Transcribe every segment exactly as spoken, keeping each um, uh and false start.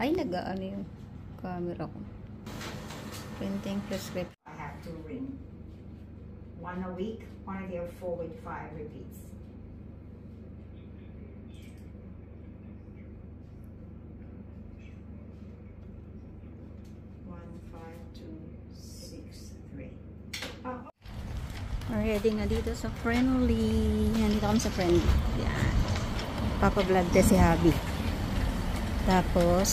Ay, nag-ano yung camera ko. Printing prescription. I have to ring. One a week, one a day, or four with five repeats. One, five, two, six, three. Oh. Ready na dito sa Friendly. Nandito kami sa Friendly. Yan. Papa-vlog na si Habi. Tapos,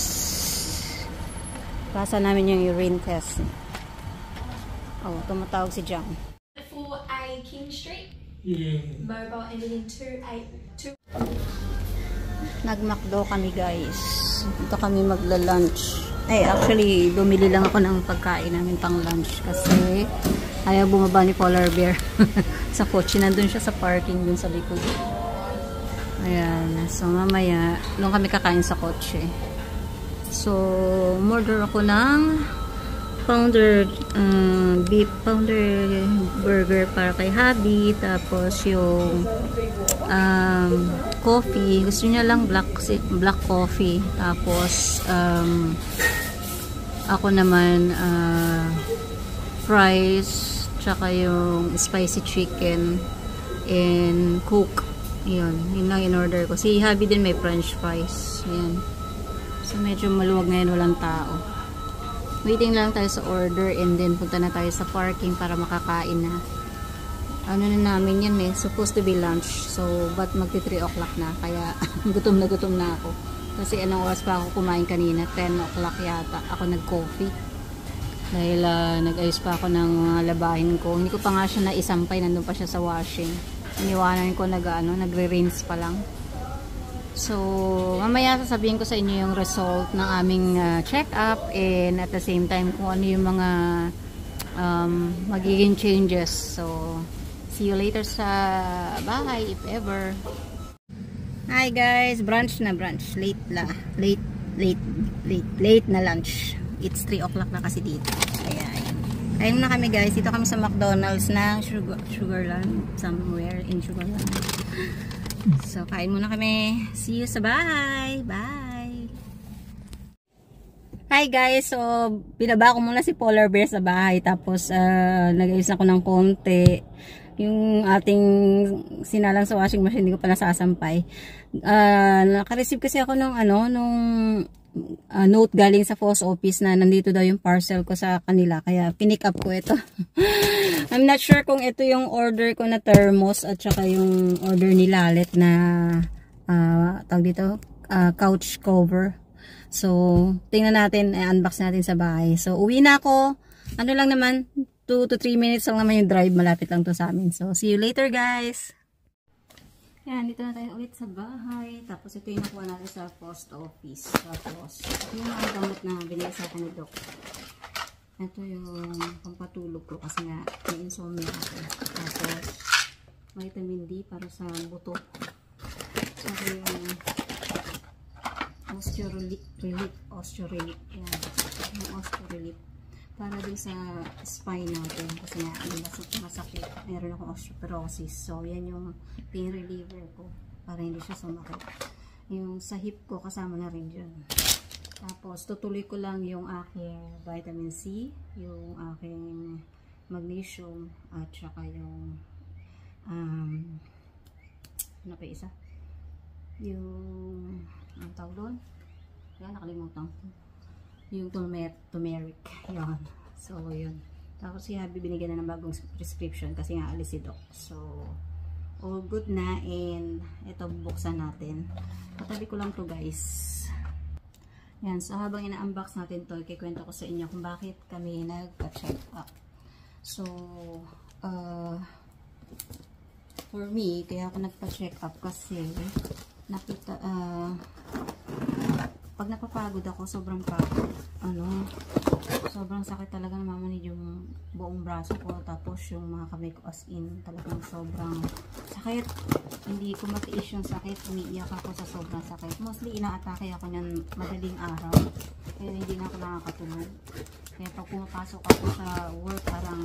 pasa namin yung urine test. Oh, tumatawag si John. four A King Street. Yeah. Mobile ending in two eight two. Nag-McDo kami, guys. Dito kami magla-lunch. Eh, actually, bumili lang ako ng pagkain namin pang lunch kasi ayaw bumaba ni Polar Bear sa kotse. Nandun siya sa parking dun sa likod. Ayan. So, mamaya, doon kami kakain sa kotse. So, order ako ng pounder, uh, beef pounder burger para kay Habi. Tapos, yung um, coffee. Gusto niya lang black, black coffee. Tapos, um, ako naman, uh, fries, tsaka yung spicy chicken, and coke. Yun, yun lang in-order ko. Si Habi din may french fries. Yan. So, medyo maluwag ngayon, walang tao. Waiting lang tayo sa order and then punta na tayo sa parking para makakain na. Ano na namin yan eh, supposed to be lunch. So, but magti three o'clock na. Kaya, gutom na gutom na ako. Kasi anong oras pa ako kumain kanina? ten o'clock yata. Ako nag-coffee. Dahil uh, nag-ayos pa ako ng mga labahin ko. Hindi ko pa nga siya naisampay. Nandun pa siya sa washing. Iniwanan ko nag, ano, nagre-rinse pa lang. So, mamaya sasabihin ko sa inyo yung result ng aming uh, check-up and at the same time kung ano yung mga um, magiging changes. So, see you later sa bahay if ever. Hi guys, brunch na brunch. Late la. Late, late, late, late na lunch. It's three o'clock na kasi dito. Kaya, kain na kami guys. Dito kami sa McDonald's ng Sugar, Sugarland. Somewhere in Sugarland. So, kain muna kami. See you sa bahay. Bye! Hi guys! So, binaba ko muna si Polar Bear sa bahay. Tapos, uh, nag-ayos ako ng konti. Yung ating sinalang sa washing machine, hindi ko pa nasasampay. Uh, naka-receive kasi ako nung, ano, nung uh, note galing sa post office na nandito daw yung parcel ko sa kanila. Kaya, pinick up ko ito. I'm not sure kung ito yung order ko na thermos at saka yung order ni Lalit na uh, tawag dito, uh, couch cover. So, tingnan natin, eh, unbox natin sa bahay. So, uwi na ako. Ano lang naman, two to three minutes lang naman yung drive. Malapit lang to sa amin. So, see you later guys! Yan, dito na tayo ulit sa bahay. Tapos, ito yung nakuha natin sa post office. Tapos, ito yung mga gamot na binigay sa akin ni Doc. Ito yung pampatulog ko kasi nga may insomnia ako. Tapos, vitamin D para sa buto. Saka yung osteorelief, osteorelief. Yan, yung osteorelief. Para din sa spine natin kasi nga masakit. Meron akong osteoporosis. So, yan yung pain reliever ko para hindi siya sumakit. Yung sa hip ko kasama na rin dyan. Tapos, tutuloy ko lang yung aking vitamin C, yung aking magnesium, at saka yung um, ano pa isa? Yung ang tawag doon? Yan, nakalimutan ko. Yung turmeric. Yan. So, yun. Tapos, si Habi binigyan na ng bagong prescription kasi nga alis si Doc. So, all good na. And, ito, buksan natin. Patabi ko lang to guys. Yan. So, habang ina-unbox natin to, ikikwento ko sa inyo kung bakit kami nagpa-check up. So, uh, for me, kaya ako nagpa-check up kasi nakita, uh, pag napapagod ako, sobrang pagod. Ano, sobrang sakit talaga, namamanid yung buong braso ko. Tapos yung mga kamay ko as in, talagang sobrang sakit. Hindi ko matiis yung sakit. Umiiyak ako sa sobrang sakit. Mostly, ina-atake ako ng madaling araw. Kaya hindi na ako nakakatulog. Kaya pag pumapasok ako sa work, parang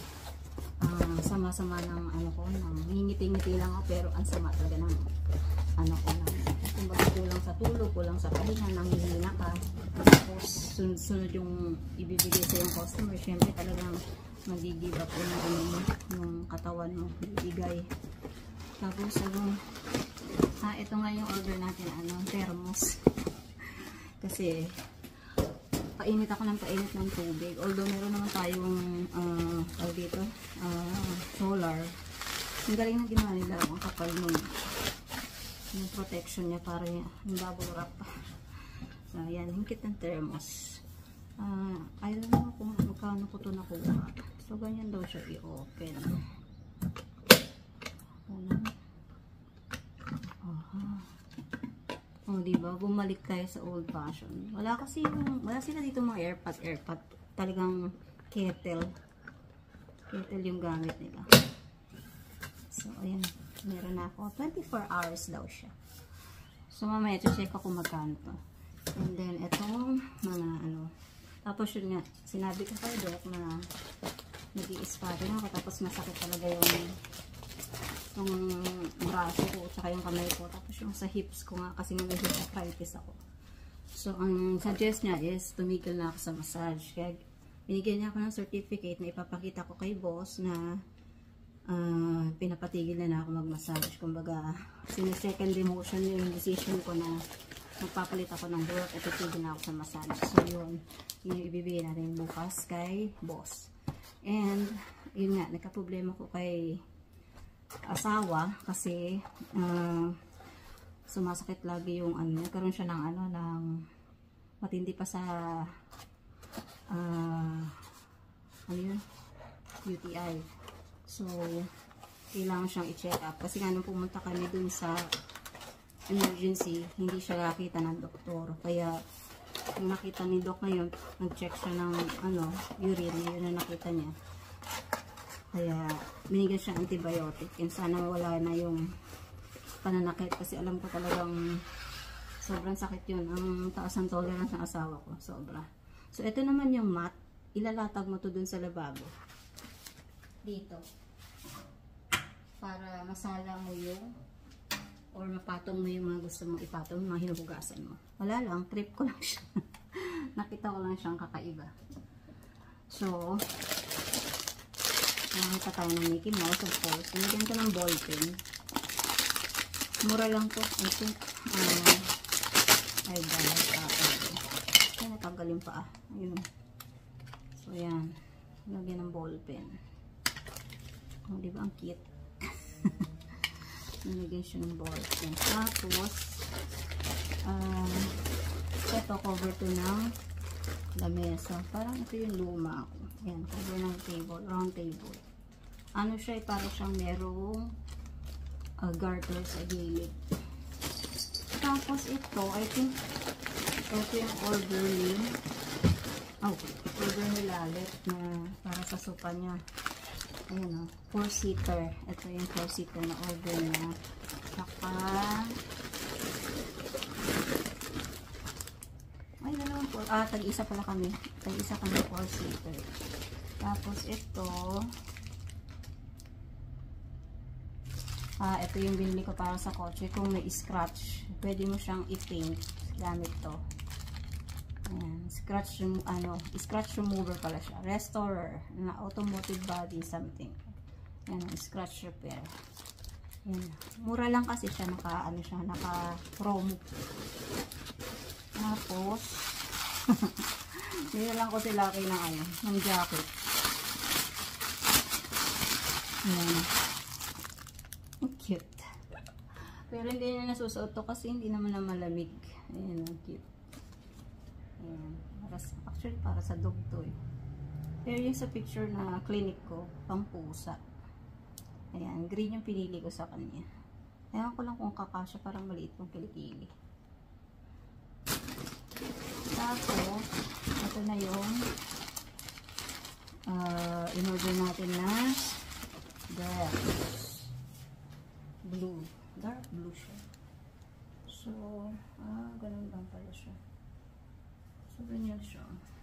uh, sama-sama ng ano ko, ng ngingiti-ngiti lang ako. Pero ang sama talaga ng ano ko na, kumbaga kulang sa tulog, kulang sa pahinga, nanghihina ka. Tapos sunod-sunod yung ibibigay sa yung customer, syempre talagang mag-give up yung, yung, yung katawan mo, ibigay. Tapos ano, ah, ito nga yung order natin, ano, thermos. Kasi painit ako ng painit ng tubig. Although meron naman tayong uh, uh, dito, uh, solar. Ang galing na ginawa nila, ang kapal nung yung protection niya para yung bubble wrap. So, ayan, hingkit ng thermos. Uh, I don't know kung magkano ko ito nakuha. So, ganyan daw siya i-open. Una. Aha. Oh, diba? Bumalik tayo sa old fashion. Wala kasi yung, wala sila dito mga airpot, airpot. Talagang kettle. Kettle yung gamit nila. So, ayan. Meron na ako. twenty-four hours daw siya. So, mamaya, check ko kung magkano to. And then, itong mga ano. Tapos yun nga, sinabi ko kay Doc na nag-i-spotting ako. Tapos masakit talaga yung yung braso ko, tsaka yung kamay ko. Tapos yung sa hips ko nga, kasi nga may hip arthritis ako. So, ang suggest niya is, tumigil na ako sa massage. Kaya, binigyan niya ako ng certificate na ipapakita ko kay boss na Uh, pinapatigil na na ako mag-massage. Kumbaga, sinesecond demotion yung decision ko na magpapalit ako ng work at titigil na ako sa massage. So, yun. Yun yung ibibigay natin bukas kay boss. And, yun nga, nagka-problema ko kay asawa kasi uh, sumasakit lagi yung ano, nagkaroon siya ng ano, ng matindi pa sa uh, ano yun? U T I. So, kailangan siyang i-check up. Kasi nga nung pumunta kami dun sa emergency, hindi siya nakita ng doktor. Kaya, nung nakita ni Doc ngayon, nag-check siya ng ano, urine, yun na nakita niya. Kaya, binigyan siya antibiotic. And sana wala na yung pananakit. Kasi alam ko talagang sobrang sakit yun. Ang taas ng tolerance ng asawa ko. Sobra. So, ito naman yung mat. Ilalatag mo to dun sa lababo. Dito. Para masala mo yung or mapatong mo yung mga gusto mong ipatong, mga hinuhugasan mo. Wala lang, trip ko lang siya. Nakita ko lang siyang kakaiba. So, nakita tayo ng Mickey Mouse, of course. Pinagyan ko ng ball pen. Mura lang to. I think, uh, ay, dahil pa ako. Ay, natanggalin pa ah. Ayun. So, yan. Lagyan ng ball pen. Oh, diba ang cute? Nalagyan siya ng ball pen. Tapos, um, ito, cover to ng lamesa. Parang ito yung luma ako. Ayan, cover ng table, round table. Ano siya, para siyang merong uh, garter sa gilid. Tapos ito, I think, ito yung order ni, oh, order ni Lalit na para sa sopa niya. Ayan o, four-seater. Ito yung four-seater na order niya. Saka, ay, dalawang four. Ah, tag-isa pala kami. Tag-isa kami four-seater. Tapos ito, ah, ito yung binili ko para sa kotse. Kung may scratch, pwede mo siyang i-paint gamit to. Ayan, scratch, ano, scratch remover pala siya. Restorer, na automotive body something. Ayan, scratch repair. Ayan, mura lang kasi siya, naka, ano siya, naka promo. Tapos, nilalang ko si Lucky ng, ano, ng jacket. Ayan. Cute. Pero hindi na nasusuot to kasi hindi naman na malamig. Ayan, cute. Ayan, para sa, actually para sa dog to eh. Pero yung sa picture na clinic ko, pang pusa. Ayan, green yung pinili ko sa kanya. Ewan ko lang kung kakasya, parang maliit yung kilikili. Tapos, ito na yung uh, in-order natin na dress. Blue. Dark blue siya. So, ah, ganun lang pala siya. So, ganyan siya.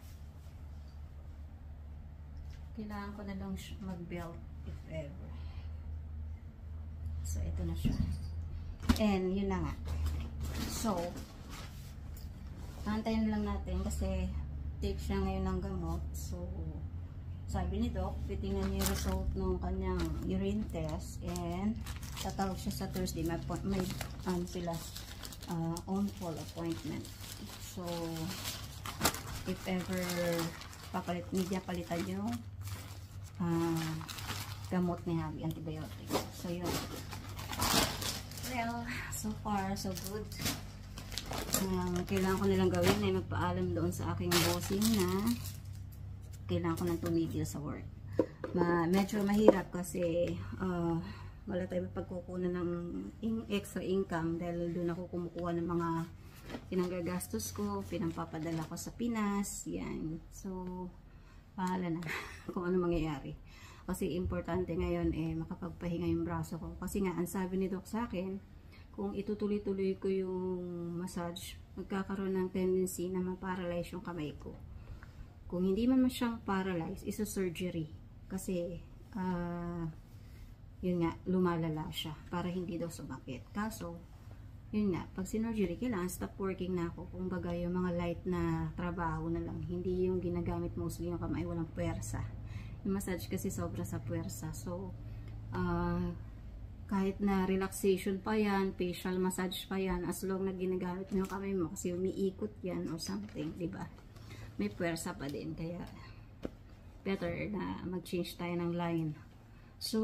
Kailangan ko na lang mag-belt if ever. So, ito na siya. And yun na nga. So, antayin lang natin kasi take siya ngayon ng gamot. So, sabi ni Doc, titingnan niya yung result ng kanyang urine test and tatawag siya sa Thursday. May, may um, sila uh, on-call appointment. So, if ever papalit, media palitan yung uh, gamot ni Habi, antibiotic. So, yun. Well, so far, so good. Um, kailangan ko nilang gawin ay magpaalam doon sa aking bossing na kailangan ko nang tumigil sa work. Ma medyo mahirap kasi uh, wala tayong pagkukunan ng in extra income dahil doon ako kumukuha ng mga pinanggagastos ko, pinampapadala ko sa Pinas, yan. So, pahala na kung ano mangyayari. Kasi importante ngayon eh makapagpahinga yung braso ko. Kasi nga, ang sabi ni Doc sa akin, kung itutuloy-tuloy ko yung massage, magkakaroon ng tendency na ma-paralyze yung kamay ko. Kung hindi man siyang paralyze, is a surgery. Kasi, uh, yun nga, lumalala siya para hindi daw sumakit. Kaso, yun nga, pag sinurgery, kailangan stop working na ako. Kung bagay yung mga light na trabaho na lang. Hindi yung ginagamit mostly yung kamay, walang puwersa. Yung massage kasi sobra sa puwersa. So, uh, kahit na relaxation pa yan, facial massage pa yan, as long na ginagamit mo yung kamay mo kasi umiikot yan or something, diba? May puwersa pa din. Kaya, better na mag-change tayo ng line. So,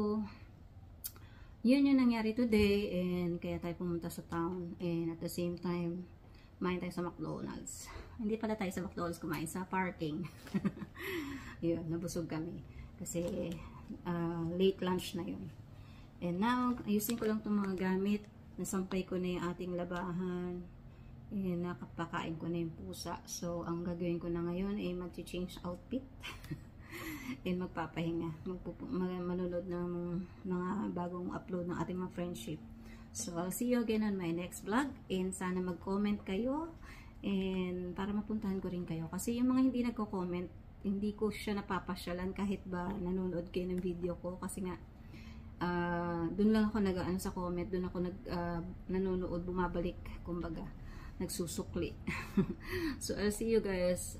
yun yung nangyari today and kaya tayo pumunta sa town and at the same time, kumain tayo sa McDonald's. Hindi pala tayo sa McDonald's kumain, sa parking. Yun, nabusog kami. Kasi uh, late lunch na yun. And now, ayusin ko lang itong mga gamit. Nasampay ko na yung ating labahan. And nakapakain ko na yung pusa. So, ang gagawin ko na ngayon ay mag-change outfit. And magpapahinga. Magpupu manunod ng mga bagong upload ng ating mga friendship. So, I'll see you again on my next vlog. And sana mag-comment kayo. And para mapuntahan ko rin kayo. Kasi yung mga hindi nagko-comment, hindi ko siya napapasyalan kahit ba nanonood kayo ng video ko. Kasi nga, uh, dun lang ako nag-ano sa comment. Dun ako nag, uh, nanonood, bumabalik, kumbaga, nagsusukli. So, I'll see you guys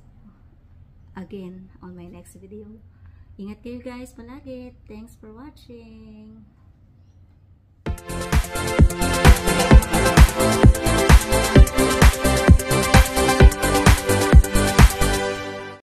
again on my next video. Ingat kayo guys palagi. Thanks for watching.